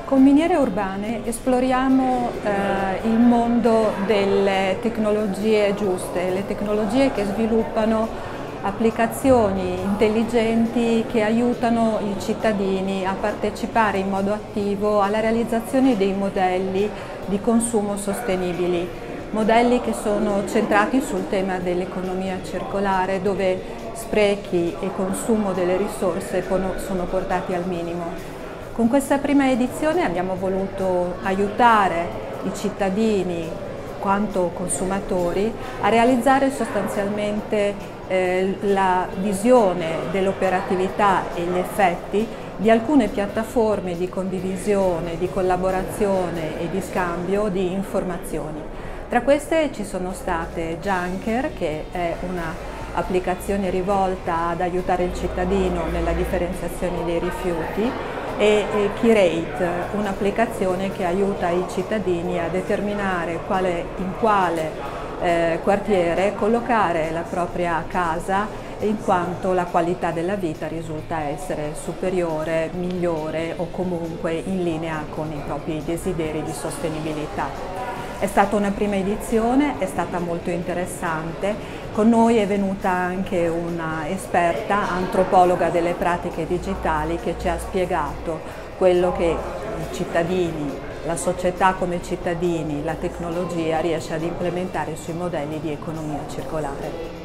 Con Miniere Urbane esploriamo il mondo delle tecnologie giuste, le tecnologie che sviluppano applicazioni intelligenti che aiutano i cittadini a partecipare in modo attivo alla realizzazione dei modelli di consumo sostenibili, modelli che sono centrati sul tema dell'economia circolare, dove sprechi e consumo delle risorse sono portati al minimo. Con questa prima edizione abbiamo voluto aiutare i cittadini quanto consumatori a realizzare sostanzialmente la visione dell'operatività e gli effetti di alcune piattaforme di condivisione, di collaborazione e di scambio di informazioni. Tra queste ci sono state Junker, che è una applicazione rivolta ad aiutare il cittadino nella differenziazione dei rifiuti, e Curate, un'applicazione che aiuta i cittadini a determinare in quale quartiere collocare la propria casa, in quanto la qualità della vita risulta essere superiore, migliore o comunque in linea con i propri desideri di sostenibilità. È stata una prima edizione, è stata molto interessante. Con noi è venuta anche una esperta antropologa delle pratiche digitali che ci ha spiegato quello che i cittadini, la società come cittadini, la tecnologia riesce ad implementare sui modelli di economia circolare.